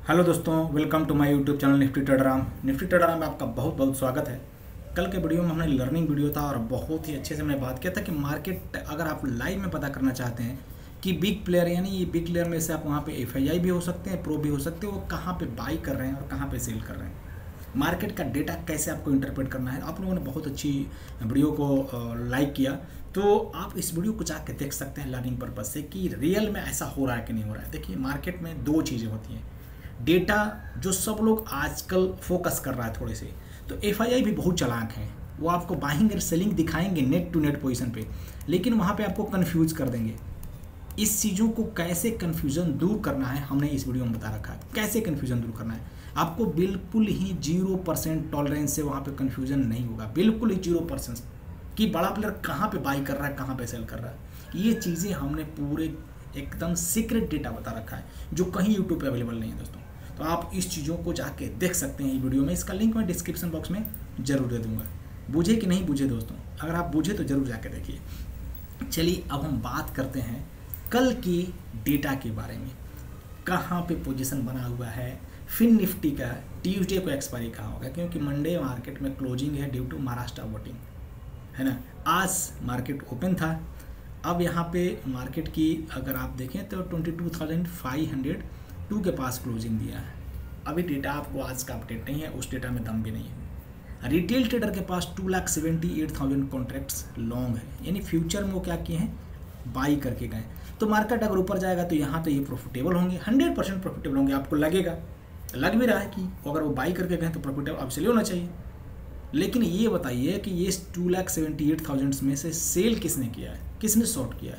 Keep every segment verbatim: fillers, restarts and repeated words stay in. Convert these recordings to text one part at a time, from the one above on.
Hello दोस्तों, welcome to my YouTube channel Nifty Traderam. Nifty Traderam में आपका बहुत बहुत स्वागत है। कल के वीडियो में हमने लर्निंग वीडियो था और बहुत ही अच्छे से मैंने बात किया था कि मार्केट अगर आप लाइव में पता करना चाहते हैं कि बिग प्लेयर यानी ये बिग प्लेयर में से आप वहाँ पे एफआईआई भी हो सकते हैं, प्रो भी हो सकते हैं, वो कहाँ पे बाई कर रहे हैं और कहाँ पे सेल कर रहे हैं, मार्केट का डेटा कैसे आपको इंटरप्रेट करना है। आप लोगों ने बहुत अच्छी वीडियो को लाइक किया, तो आप इस वीडियो को जाके देख सकते हैं लर्निंग पर्पज से कि रियल में ऐसा हो रहा है कि नहीं हो रहा है। देखिए, मार्केट में दो चीज़ें होती हैं। डेटा जो सब लोग आजकल फोकस कर रहा है थोड़े से, तो एफआईआई भी बहुत चालाक हैं। वो आपको बाइंग और सेलिंग दिखाएंगे नेट टू नेट पोजीशन पे, लेकिन वहाँ पे आपको कंफ्यूज कर देंगे। इस चीज़ों को कैसे कंफ्यूजन दूर करना है हमने इस वीडियो में बता रखा है। कैसे कंफ्यूजन दूर करना है, आपको बिल्कुल ही जीरो परसेंट टॉलरेंस से वहाँ पे कंफ्यूजन नहीं होगा, बिल्कुल ही जीरो परसेंट कि बड़ा प्लेयर कहाँ पे बाई कर रहा है, कहाँ पे सेल कर रहा है। ये चीज़ें हमने पूरे एकदम सीक्रेट डेटा बता रखा है जो कहीं यूट्यूब पे अवेलेबल नहीं है दोस्तों। तो आप इस चीज़ों को जाके देख सकते हैं ये वीडियो में। इसका लिंक मैं डिस्क्रिप्शन बॉक्स में जरूर दे दूंगा। बुझे कि नहीं बुझे दोस्तों, अगर आप बुझे तो जरूर जाके देखिए। चलिए अब हम बात करते हैं कल की डेटा के बारे में। कहाँ पे पोजीशन बना हुआ है फिन निफ्टी का, ट्यूसडे को एक्सपायरी कहाँ होगा, क्योंकि मंडे मार्केट में क्लोजिंग है ड्यू टू महाराष्ट्र वोटिंग, है ना। आज मार्केट ओपन था। अब यहाँ पे मार्केट की अगर आप देखें तो twenty two thousand five hundred two के पास क्लोजिंग दिया है। अभी डेटा आपको आज का अपडेट नहीं है, उस डेटा में दम भी नहीं है। रिटेल ट्रेडर के पास two lakh seventy eight thousand contracts long है, यानी फ्यूचर में वो क्या किए हैं, बाई करके गए। तो मार्केट अगर ऊपर जाएगा तो यहाँ तो ये प्रॉफिटेबल होंगे, हंड्रेड परसेंट प्रॉफिटेबल होंगे। आपको लगेगा, लग भी रहा है कि अगर वो बाई करके गए तो प्रॉफिटेबल अब से होना चाहिए। लेकिन ये बताइए कि ये two lakh seventy eight thousand में से सेल किसने किया है, किसने शॉर्ट किया है।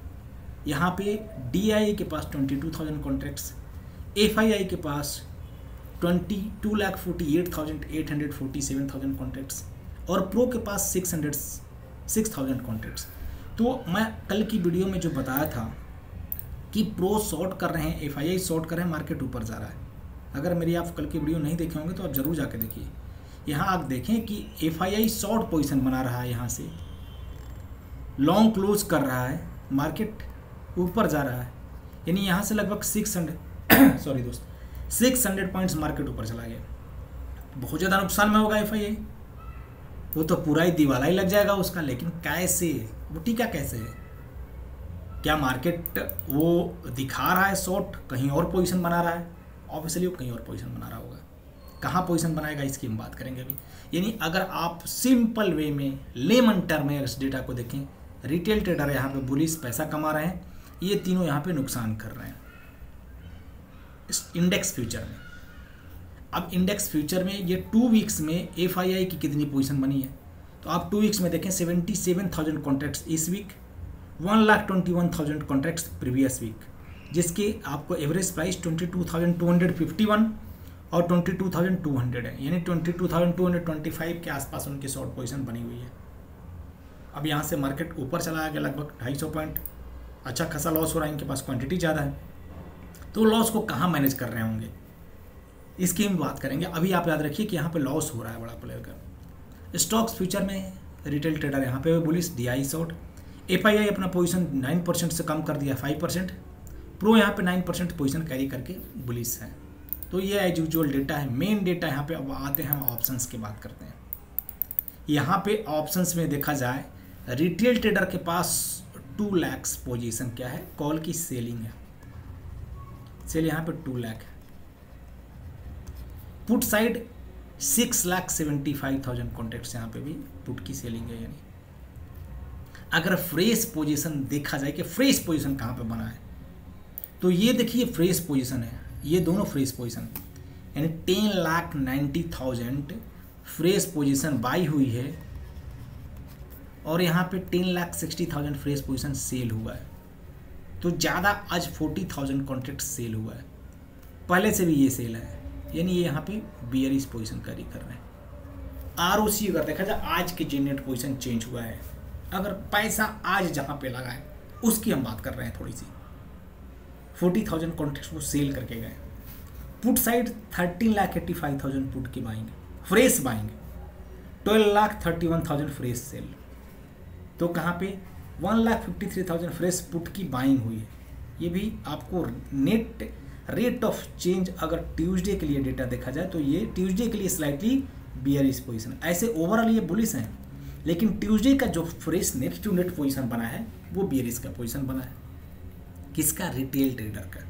यहाँ पे डी आई के पास twenty two thousand contracts, F I I के पास twenty two lakh forty eight thousand eight hundred forty seven thousand contracts और प्रो के पास six hundred six thousand contracts. तो मैं कल की वीडियो में जो बताया था कि प्रो शॉर्ट कर रहे हैं, एफ आई आई शॉर्ट कर रहे हैं, मार्केट ऊपर जा रहा है। अगर मेरी आप कल की वीडियो नहीं देखे होंगे तो आप ज़रूर जाके देखिए। यहाँ आप देखें कि F I I short position बना रहा है, यहाँ से लॉन्ग क्लोज कर रहा है, मार्केट ऊपर जा रहा है, यानी यहाँ से लगभग सिक्स हंड्रेड सॉरी दोस्त सिक्स हंड्रेड पॉइंट्स मार्केट ऊपर चला गया। बहुत ज़्यादा नुकसान में होगा एफ आई आई, वो तो पूरा ही दिवाला ही लग जाएगा उसका। लेकिन कैसे, वो टीका कैसे है, क्या मार्केट वो दिखा रहा है शॉर्ट, कहीं और पोजीशन बना रहा है? ऑब्वियसली वो कहीं और पोजीशन बना रहा होगा। कहाँ पोजीशन बनाएगा इसकी हम बात करेंगे अभी। यानी अगर आप सिंपल वे में लेमन टर्म में इस डेटा को देखें, रिटेल ट्रेडर यहाँ पे बुलिश पैसा कमा रहे हैं, ये तीनों यहाँ पे नुकसान कर रहे हैं इस इंडेक्स फ्यूचर में। अब इंडेक्स फ्यूचर में ये टू वीक्स में एफ आई आई की कितनी पोजीशन बनी है, तो आप टू वीक्स में देखें सेवेंटी सेवन थाउजेंड कॉन्ट्रैक्ट्स इस week, one lakh twenty one thousand contracts previous week, जिसके आपको average price twenty two thousand two hundred fifty one और twenty two thousand two hundred है, यानी twenty two thousand two hundred twenty five के आसपास उनकी short position बनी हुई है। अब यहाँ से मार्केट ऊपर चला गया लगभग ढाई सौ पॉइंट, अच्छा खासा लॉस हो रहा है, इनके पास क्वांटिटी ज़्यादा है, तो लॉस को कहाँ मैनेज कर रहे होंगे इसकी हम बात करेंगे। अभी आप याद रखिए कि यहाँ पे लॉस हो रहा है बड़ा प्लेयर का। स्टॉक्स फ्यूचर में रिटेल ट्रेडर यहाँ पे bullish, D I short, F I I अपना पोजीशन नाइन परसेंट से कम कर दिया, फाइव परसेंट, प्रो यहाँ पे नाइन परसेंट पोजीशन कैरी करके बुलिश है। तो ये एज यूजुअल डेटा है, मेन डेटा यहाँ पे। अब आते हैं हम ऑप्शंस की बात करते हैं। यहाँ पे ऑप्शंस में देखा जाए रिटेल ट्रेडर के पास टू लैक्स पोजीशन क्या है, कॉल की सेलिंग है, सेल यहाँ पे टू लाख है। Put side six lakh seventy five thousand contracts, यहाँ पे भी पुट की सेलिंग है। यानी अगर फ्रेश पोजीशन देखा जाए कि फ्रेश पोजीशन कहाँ पे बना है, तो ये देखिए फ्रेश पोजीशन है, ये दोनों फ्रेश पोजीशन, यानी ten lakh ninety thousand fresh position buy हुई है और यहाँ पे ten lakh sixty thousand fresh position sell हुआ है। तो ज़्यादा आज फोर्टी थाउजेंड कॉन्ट्रैक्ट सेल हुआ है, पहले से भी ये सेल है, यानी ये यहाँ पे बियरिश पोजीशन कैरी कर रहे हैं। आर ओ सी अगर देखा जाए आज की जेनेट पोजीशन चेंज हुआ है, अगर पैसा आज जहाँ पे लगा है उसकी हम बात कर रहे हैं थोड़ी सी, फोर्टी थाउजेंड कॉन्ट्रैक्ट वो सेल करके गए। Put side thirteen lakh eighty five thousand put की buying, fresh buying, twelve lakh thirty one thousand fresh sell. तो कहाँ पे one lakh fifty three thousand fresh put की बाइंग हुई है। ये भी आपको नेट रेट ऑफ चेंज अगर ट्यूसडे के लिए डेटा देखा जाए तो ये ट्यूसडे के लिए स्लाइटली बियरिश पोजीशन, ऐसे ओवरऑल ये बुलिश हैं, लेकिन ट्यूसडे का जो fresh net to net position बना है वो बियरिश का पोजीशन बना है। किसका? रिटेल ट्रेडर का।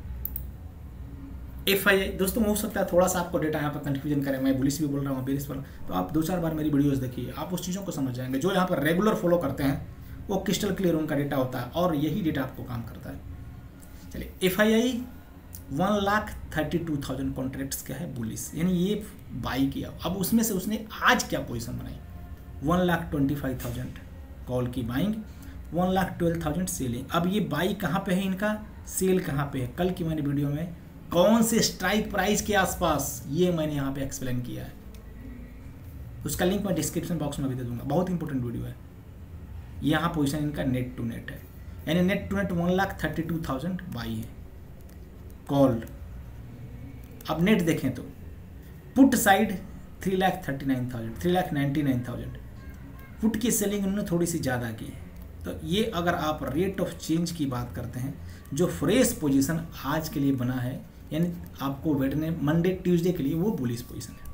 एफ आई आई दोस्तों हो सकता है थोड़ा सा आपको डेटा यहाँ पर कंफ्यूजन करे, मैं बुलिश भी बोल रहा हूँ बियरिश बोल रहा हूँ, तो आप दो चार बार मेरी वीडियोस देखिए, आप उस चीज़ों को समझ जाएंगे। जो यहाँ पर रेगुलर फॉलो करते हैं वो क्रिस्टल क्लियर उनका डेटा होता है और यही डेटा आपको काम करता है। चलिए F I I one lakh thirty two thousand contracts क्या है बुलिश, यानी ये बाई किया। अब उसमें से उसने आज क्या पोजीशन बनाई? One lakh twenty five thousand call की buying, one lakh twelve thousand selling. अब ये बाई कहाँ पे है इनका, सेल कहाँ पे है? कल की मैंने वीडियो में कौन से स्ट्राइक प्राइस के आसपास, ये मैंने यहाँ पे एक्सप्लेन किया है, उसका लिंक मैं डिस्क्रिप्शन बॉक्स में भी दे दूंगा, बहुत इंपॉर्टेंट वीडियो है। यहाँ पोजीशन इनका नेट टू नेट है, यानी net to net one lakh thirty two thousand buy है कॉल। अब नेट देखें तो put side three lakh thirty nine thousand three lakh ninety nine thousand put की सेलिंग उन्होंने थोड़ी सी ज़्यादा की है। तो ये अगर आप रेट ऑफ चेंज की बात करते हैं, जो फ्रेश पोजीशन आज के लिए बना है, यानी आपको वेडने मंडे ट्यूसडे के लिए, वो बुलिश पोजीशन है।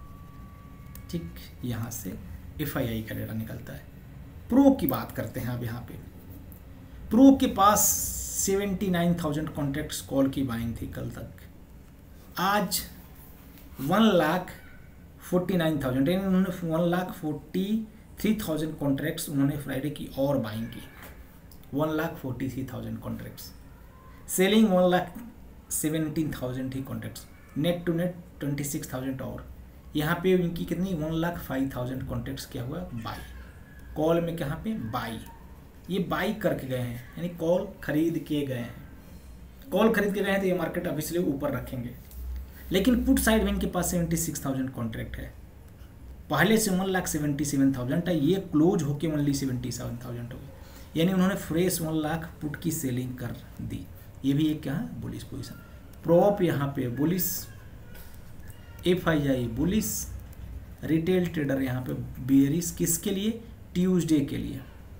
ठीक, यहाँ से एफ आई आई का डेटा निकलता है। प्रो की बात करते हैं अब यहाँ पे। प्रो के पास seventy nine thousand contracts call की बाइंग थी कल तक, आज one lakh forty nine thousand यानी उन्होंने one lakh forty three thousand contracts उन्होंने फ्राइडे की और बाइंग की, one lakh forty three thousand contracts. Selling one lakh seventeen thousand ही contracts, net to net twenty six thousand और यहाँ पे इनकी कितनी, one lakh five thousand contracts क्या हुआ बाई। कॉल में कहाँ पे बाई, ये बाई करके गए हैं, यानी कॉल खरीद के गए हैं। कॉल खरीद के गए हैं तो ये मार्केट अब इसलिए ऊपर रखेंगे। लेकिन पुट साइड में इनके पास सेवेंटी सिक्स थाउजेंड कॉन्ट्रैक्ट है, पहले से one lakh seventy seven thousand है, ये क्लोज होके ओनली सेवेंटी सेवन थाउजेंड हो गई, यानी उन्होंने फ्रेश वन लाख पुट की सेलिंग कर दी। ये भी एक क्या है बुलिश पोजीशन। प्रॉप यहाँ पे bullish, F I I bullish, retail trader यहाँ पे बेयरिश। किसके लिए? ट्यूसडे के लिए।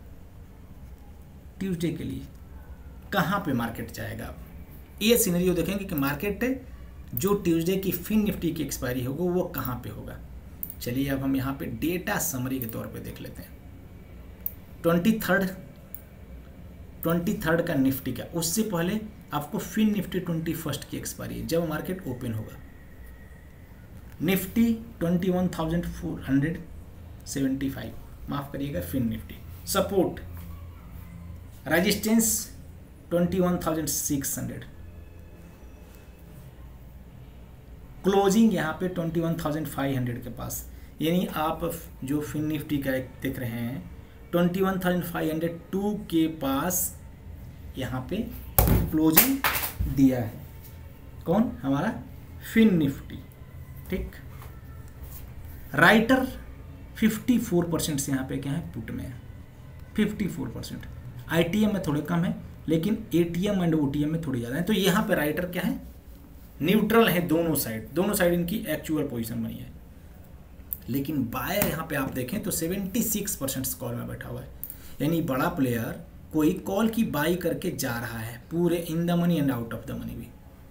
ट्यूसडे के लिए कहाँ पे मार्केट जाएगा? आप ये सिनेरियो देखेंगे कि मार्केट जो ट्यूसडे की फिन निफ्टी की एक्सपायरी होगा वो कहाँ पे होगा। चलिए अब हम यहाँ पे डेटा समरी के तौर पे देख लेते हैं। ट्वेंटी थर्ड ट्वेंटी थर्ड का निफ्टी का, उससे पहले आपको फिन निफ्टी ट्वेंटी फर्स्ट की एक्सपायरी है, जब मार्केट ओपन होगा। Nifty twenty one thousand four hundred seventy five, माफ करिएगा fin Nifty. Support resistance twenty one thousand six hundred, closing यहाँ पे twenty one thousand five hundred के पास, यानी आप जो फिन निफ्टी का देख रहे हैं twenty one thousand five hundred two के पास यहाँ पे क्लोजिंग दिया है। कौन? हमारा फिन निफ्टी। ठीक, राइटर फिफ्टी फोर परसेंट से यहाँ पे क्या है पुट में है, fifty four percent. I T M में थोड़े कम है, लेकिन A T M and O T M में थोड़ी ज़्यादा है। तो यहाँ पे राइटर क्या है, न्यूट्रल है, दोनों साइड दोनों साइड इनकी एक्चुअल पोजीशन बनी है। लेकिन बायर यहाँ पे आप देखें तो सेवेंटी सिक्स परसेंट कॉल में बैठा हुआ है, यानी बड़ा प्लेयर कोई कॉल की बाई करके जा रहा है, पूरे in the money and out of the money भी।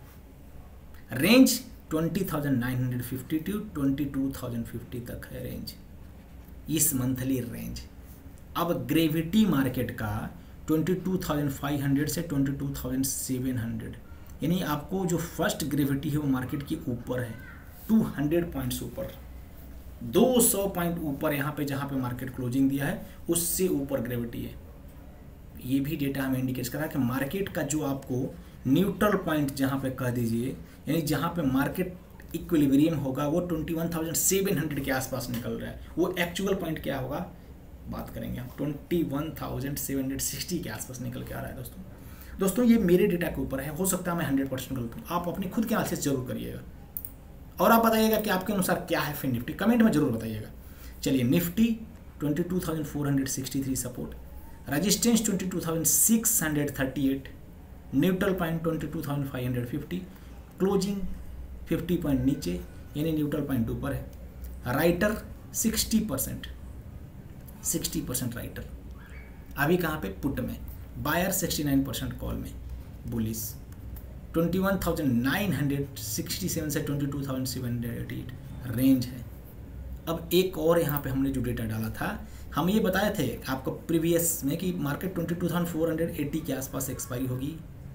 Range twenty thousand nine hundred fifty to twenty two thousand fifty तक है रेंज, इस मंथली रेंज। अब ग्रेविटी मार्केट का twenty two thousand five hundred से twenty two thousand seven hundred, यानी आपको जो फर्स्ट ग्रेविटी है वो मार्केट के ऊपर है, टू हंड्रेड पॉइंट्स ऊपर, दो सौ पॉइंट ऊपर यहाँ पे जहाँ पे मार्केट क्लोजिंग दिया है उससे ऊपर ग्रेविटी है। ये भी डेटा हमें इंडिकेट करा कि मार्केट का जो आपको न्यूट्रल पॉइंट जहाँ पे कह दीजिए, यानी जहाँ पे मार्केट इक्विलिब्रियम होगा वो twenty one thousand seven hundred के आसपास निकल रहा है। वो एक्चुअल पॉइंट क्या होगा बात करेंगे हम, twenty one thousand seven hundred sixty के आसपास निकल के आ रहा है। दोस्तों दोस्तों ये मेरे डेटा के ऊपर है, हो सकता है मैं हंड्रेड परसेंट गलत हूँ, आप अपनी खुद के एनालिसिस जरूर करिएगा और आप बताइएगा कि आपके अनुसार क्या है फिन निफ्टी, कमेंट में जरूर बताइएगा। चलिए Nifty twenty two thousand four hundred sixty three support, resistance twenty two thousand six hundred thirty eight, neutral point twenty two thousand five hundred fifty, closing fifty point नीचे यानी neutral point ऊपर है। Writer sixty percent sixty percent writer अभी कहाँ पे put में, buyer sixty nine percent call में, bullish. Twenty one thousand nine hundred sixty seven से twenty two thousand seven hundred eighty eight range है। अब एक और यहाँ पे हमने जो डेटा डाला था, हम ये बताए थे आपको प्रीवियस में कि market twenty two thousand four hundred eighty के आसपास एक्सपायरी होगी।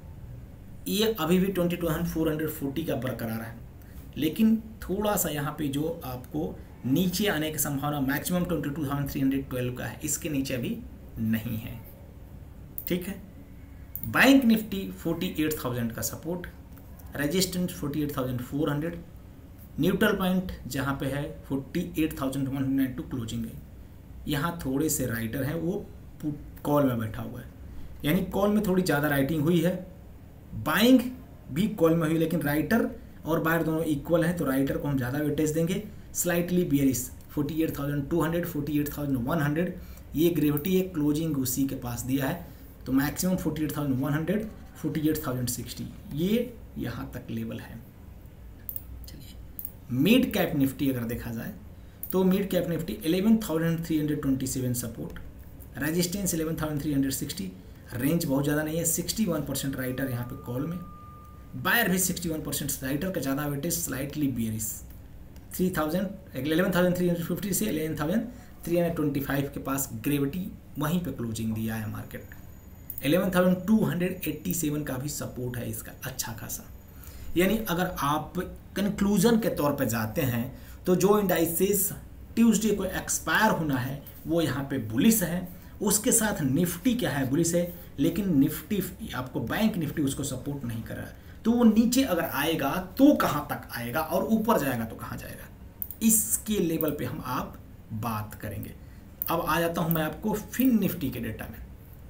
ये अभी भी twenty two thousand four hundred forty का बरकरार है, लेकिन थोड़ा सा यहाँ पे जो आपको नीचे आने की संभावना maximum twenty two thousand three hundred twelve का है, इसके नीचे अभी नहीं है। ठीक है। Bank Nifty forty eight thousand का support, resistance forty eight thousand four hundred, neutral point जहाँ पे है forty eight thousand one hundred two closing है। यहाँ थोड़े से राइटर हैं, वो कॉल में बैठा हुआ है, यानी कॉल में थोड़ी ज़्यादा राइटिंग हुई है। बाइंग भी कॉल में हुई, लेकिन राइटर और बायर दोनों इक्वल हैं, तो राइटर को हम ज़्यादा वेटेज देंगे। Slightly bearish forty eight thousand two hundred, forty eight thousand one hundred, ये ग्रेविटी एक क्लोजिंग उसी के पास दिया है, तो maximum forty eight thousand one hundred, forty eight thousand sixty, ये यहाँ तक लेवल है। चलिए, मिड कैप निफ्टी अगर देखा जाए तो mid cap Nifty eleven thousand three hundred twenty seven support, resistance eleven thousand three hundred sixty, range बहुत ज़्यादा नहीं है। सिक्सटी वन परसेंट राइटर यहाँ पे कॉल में, बायर भी सिक्सटी वन परसेंट, राइटर का ज़्यादा weightage, slightly bearish three thousand eleven thousand three hundred fifty से eleven thousand three hundred twenty five के पास ग्रेविटी वहीं पे क्लोजिंग दिया है market. Eleven thousand two hundred eighty seven का भी सपोर्ट है इसका अच्छा खासा। यानी अगर आप कंक्लूजन के तौर पे जाते हैं तो जो इंडाइसेस ट्यूसडे को एक्सपायर होना है वो यहाँ पे बुलिश है, उसके साथ निफ्टी क्या है, बुलिश है, लेकिन निफ्टी आपको बैंक निफ्टी उसको सपोर्ट नहीं कर रहा है। तो वो नीचे अगर आएगा तो कहाँ तक आएगा और ऊपर जाएगा तो कहाँ जाएगा, इसके लेवल पे हम आप बात करेंगे। अब आ जाता हूँ मैं आपको फिन निफ्टी के डेटा में।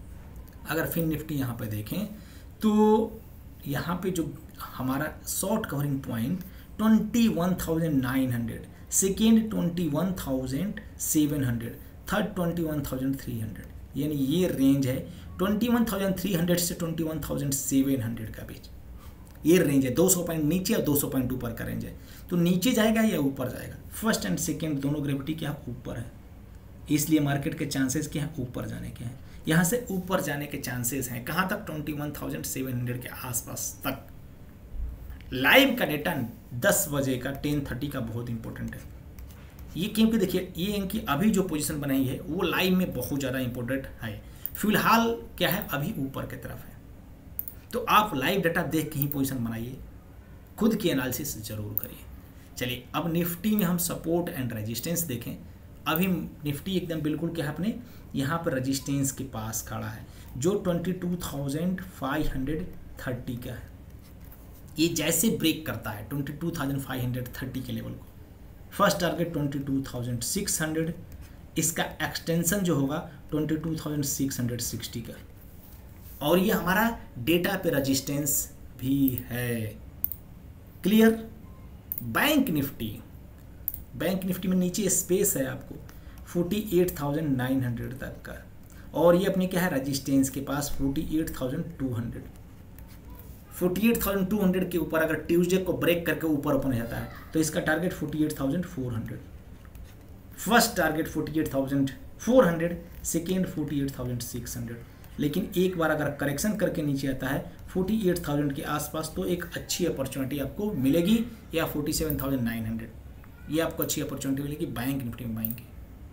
अगर फिन निफ्टी यहाँ पे देखें तो यहाँ पे जो हमारा short covering point twenty one thousand nine hundred, second twenty one thousand seven hundred, third twenty one thousand three hundred, यानी ये रेंज है twenty one thousand three hundred से twenty one thousand seven hundred का बीच, ये range है। दो सौ पॉइंट नीचे और दो सौ पॉइंट ऊपर का रेंज है, तो नीचे जाएगा या ऊपर जाएगा। फर्स्ट एंड सेकेंड दोनों ग्रेविटी क्या ऊपर है, इसलिए मार्केट के चांसेस क्या है ऊपर जाने के हैं। यहाँ से ऊपर जाने के चांसेस हैं कहाँ तक, twenty one thousand seven hundred के आसपास तक। लाइव का डेटा दस बजे का टेन थर्टी का बहुत इंपॉर्टेंट है ये, क्योंकि देखिए ये इनकी अभी जो पोजीशन बनाई है वो लाइव में बहुत ज़्यादा इंपॉर्टेंट है। फिलहाल क्या है, अभी ऊपर की तरफ है, तो आप लाइव डाटा देख के ही पोजीशन बनाइए, खुद की एनालिसिस जरूर करिए। चलिए, अब निफ्टी में हम सपोर्ट एंड रेजिस्टेंस देखें। अभी निफ्टी एकदम बिल्कुल क्या है, अपने यहाँ पर रेजिस्टेंस के पास खड़ा है जो twenty two thousand five hundred thirty का है। ये जैसे ब्रेक करता है twenty two thousand five hundred thirty के लेवल को, first target twenty two thousand six hundred, इसका एक्सटेंशन जो होगा twenty two thousand six hundred sixty का, और ये हमारा डेटा पे रेजिस्टेंस भी है। Clear. Bank Nifty, bank Nifty में नीचे स्पेस है आपको forty eight thousand nine hundred तक का, और ये अपने क्या है रेजिस्टेंस के पास forty eight thousand two hundred, forty eight thousand two hundred के ऊपर अगर ट्यूसडे को ब्रेक करके ऊपर ओपन हो जाता है तो इसका target forty eight thousand four hundred, first target forty eight thousand four hundred, second forty eight thousand six hundred. लेकिन एक बार अगर करेक्शन करके नीचे आता है फोर्टी एट थाउजेंड के आसपास तो एक अच्छी अपॉर्चुनिटी आपको मिलेगी, या forty seven thousand nine hundred, ये आपको अच्छी अपॉर्चुनिटी मिलेगी बैंक निफ्टी में बाइंग की।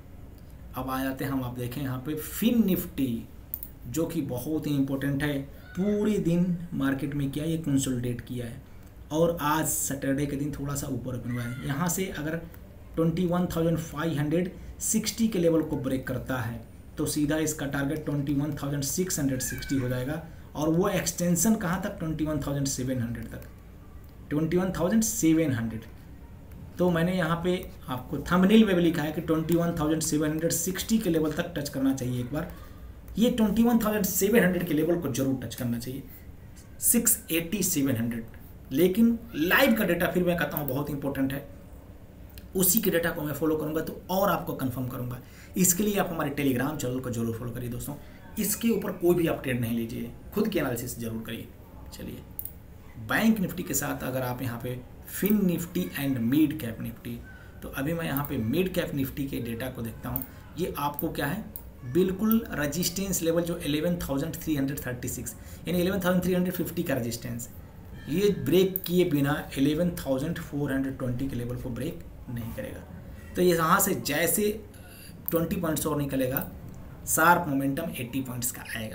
अब आ जाते हैं हम, आप देखें यहाँ पे फिन निफ्टी जो कि बहुत ही इंपॉर्टेंट है। पूरे दिन मार्केट में क्या ये कंसोलिडेट किया है, और आज सैटरडे के दिन थोड़ा सा ऊपर ओपन हुआ है। यहाँ से अगर twenty one thousand five hundred sixty के लेवल को ब्रेक करता है तो सीधा इसका target twenty one thousand six hundred sixty हो जाएगा, और वो एक्सटेंशन कहाँ तक, twenty one thousand seven hundred तक, twenty one thousand seven hundred. तो मैंने यहाँ पे आपको थंबनेल में भी लिखा है कि twenty one thousand seven hundred sixty के लेवल तक टच करना चाहिए एक बार। ये twenty one thousand seven hundred के लेवल को जरूर टच करना चाहिए, सिक्स एटी सेवन हंड्रेड। लेकिन लाइव का डेटा फिर मैं कहता हूँ बहुत इंपॉर्टेंट है, उसी के डेटा को मैं फॉलो करूँगा तो और आपको कंफर्म करूँगा। इसके लिए आप हमारे टेलीग्राम चैनल को जरूर फॉलो करिए दोस्तों, इसके ऊपर कोई भी अपडेट नहीं लीजिए, खुद की एनालिसिस जरूर करिए। चलिए, बैंक निफ्टी के साथ अगर आप यहाँ पे fin Nifty and mid cap Nifty, तो अभी मैं यहाँ पे मिड कैप निफ्टी के डेटा को देखता हूँ। ये आपको क्या है, बिल्कुल रजिस्टेंस लेवल जो eleven thousand three hundred thirty six, यानी eleven thousand three hundred fifty का रजिस्टेंस, ये ब्रेक किए बिना eleven thousand four hundred twenty के लेवल को ब्रेक नहीं करेगा। तो ये यहाँ से जैसे ट्वेंटी पॉइंट्स और निकलेगा, शार्प मोमेंटम एट्टी पॉइंट्स का आएगा।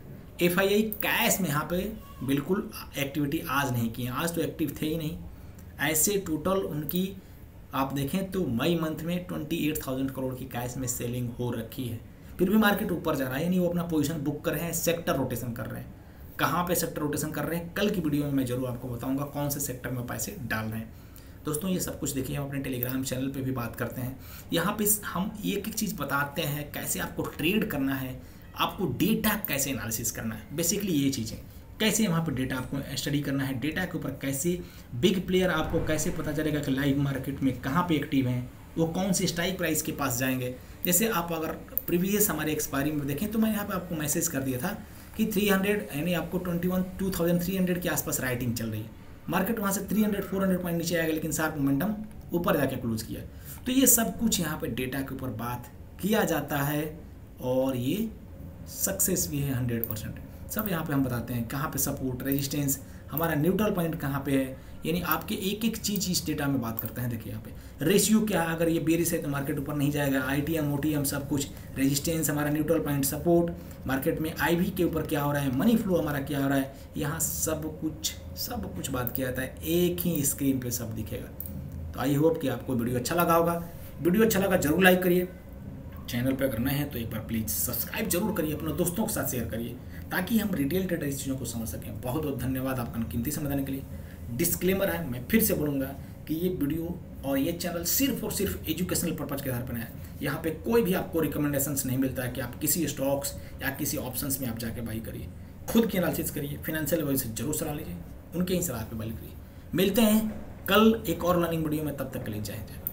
एफ आई आई कैश में यहाँ पे बिल्कुल एक्टिविटी आज नहीं की है, आज तो एक्टिव थे ही नहीं। ऐसे टोटल उनकी आप देखें तो मई मंथ में अट्ठाईस हज़ार करोड़ की कैश में सेलिंग हो रखी है, फिर भी मार्केट ऊपर जा रहा है, यानी वो अपना पोजीशन बुक कर रहे हैं, सेक्टर रोटेशन कर रहे हैं। कहाँ पे सेक्टर रोटेशन कर रहे हैं कल की वीडियो में मैं जरूर आपको बताऊंगा कौन से सेक्टर में पैसे डाल रहे हैं। दोस्तों ये सब कुछ देखिए, हम अपने टेलीग्राम चैनल पे भी बात करते हैं। यहाँ पे हम एक एक चीज़ बताते हैं, कैसे आपको ट्रेड करना है, आपको डेटा कैसे एनालिसिस करना है, बेसिकली ये चीज़ें कैसे वहाँ पर डेटा आपको स्टडी करना है, डेटा के ऊपर कैसे बिग प्लेयर आपको कैसे पता चलेगा कि लाइव मार्केट में कहाँ पे एक्टिव हैं, वो कौन सी स्ट्राइक प्राइस के पास जाएंगे। जैसे आप अगर प्रीवियस हमारे एक्सपायरी में देखें तो मैं यहाँ पे आपको मैसेज कर दिया था कि तीन सौ यानी आपको twenty one two thousand three hundred के आसपास राइटिंग चल रही है, मार्केट वहाँ से तीन सौ चार सौ पॉइंट नीचे आएगा, लेकिन शार्प मोमेंटम ऊपर जाके क्लोज किया। तो ये सब कुछ यहाँ पे डेटा के ऊपर बात किया जाता है और ये सक्सेस भी है हंड्रेड परसेंट। सब यहाँ पे हम बताते हैं कहाँ पे सपोर्ट, रेजिस्टेंस, हमारा न्यूट्रल पॉइंट कहाँ पे है, यानी आपके एक एक चीज़ इस डेटा में बात करते हैं। देखिए यहाँ पे रेशियो क्या है, अगर ये बेरिश है तो मार्केट ऊपर नहीं जाएगा, आईटीएम ओटीएम सब कुछ, रेजिस्टेंस, हमारा न्यूट्रल पॉइंट, सपोर्ट, मार्केट में आईवी के ऊपर क्या हो रहा है, मनी फ्लो हमारा क्या हो रहा है, यहाँ सब कुछ सब कुछ बात किया जाता है, एक ही स्क्रीन पे सब दिखेगा। तो आई होप कि आपको वीडियो अच्छा लगा होगा। वीडियो अच्छा लगा जरूर लाइक करिए, चैनल पे अगर नए हैं तो एक बार प्लीज़ सब्सक्राइब जरूर करिए, अपने दोस्तों के साथ शेयर करिए ताकि हम रिटेल ट्रेडर इस चीज़ों को समझ सकें। बहुत बहुत धन्यवाद आपका कीमती समय देने के लिए। डिस्क्लेमर है, मैं फिर से बोलूँगा कि ये वीडियो और ये चैनल सिर्फ और सिर्फ एजुकेशनल पर्पज़ के आधार पर है। यहाँ पे कोई भी आपको रिकमेंडेशंस नहीं मिलता है कि आप किसी स्टॉक्स या किसी ऑप्शंस में आप जाके बाई करिए। खुद की एनालिसिस करिए, फाइनेंशियल एडवाइजर से जरूर सलाह लीजिए, उनके ही सलाह पे बाई करिए। मिलते हैं कल एक और लर्निंग वीडियो में, तब तक के लिए जय हिंद।